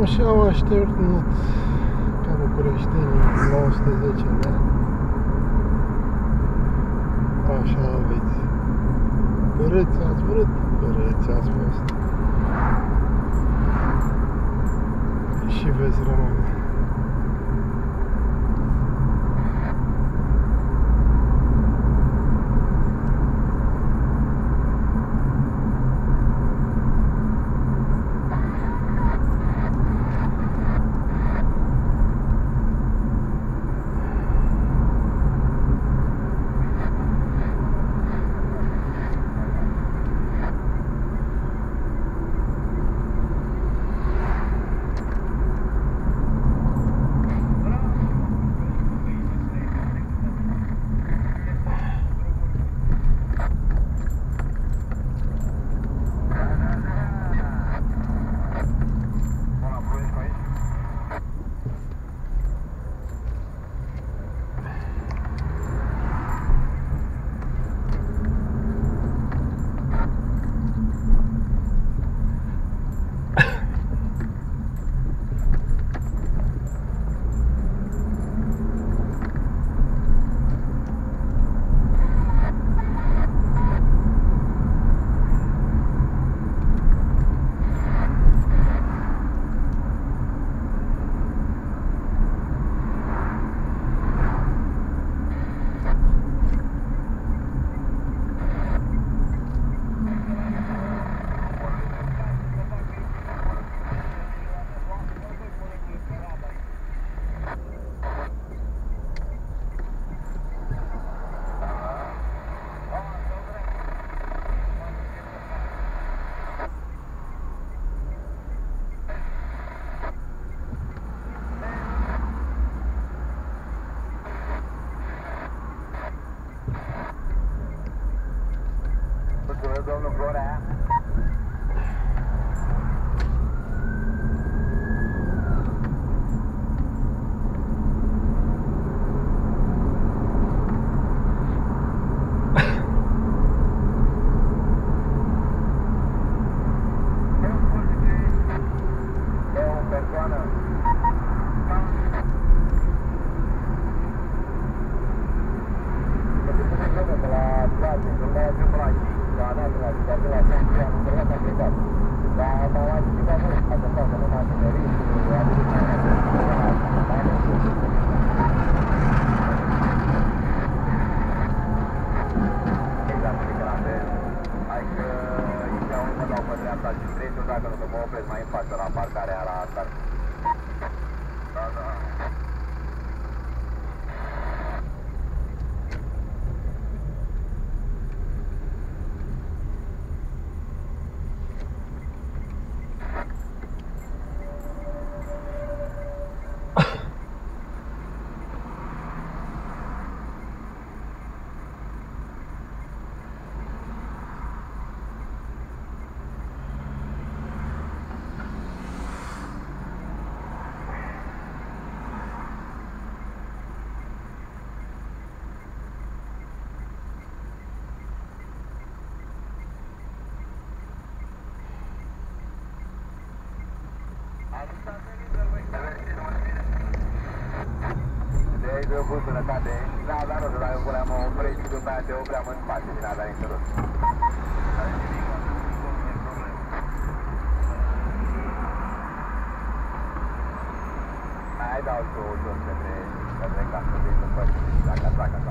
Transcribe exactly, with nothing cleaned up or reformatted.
Așa au așternut ca bucureștenii nouă sute zece de ani. Așa aveți. Părâți ați vrut, părâți ați fost. Și veți rămâne. Domnul Florea. Dacă nu mă opresc mai în față la parcarea la start. Da, da. De aici de o bun sănătate, n-a dat rost, dar eu voleam o opresc și după aia te opream în spate, din a dat niște rost. Hai dau și o ușor către casă, de să faci, dacă atacă.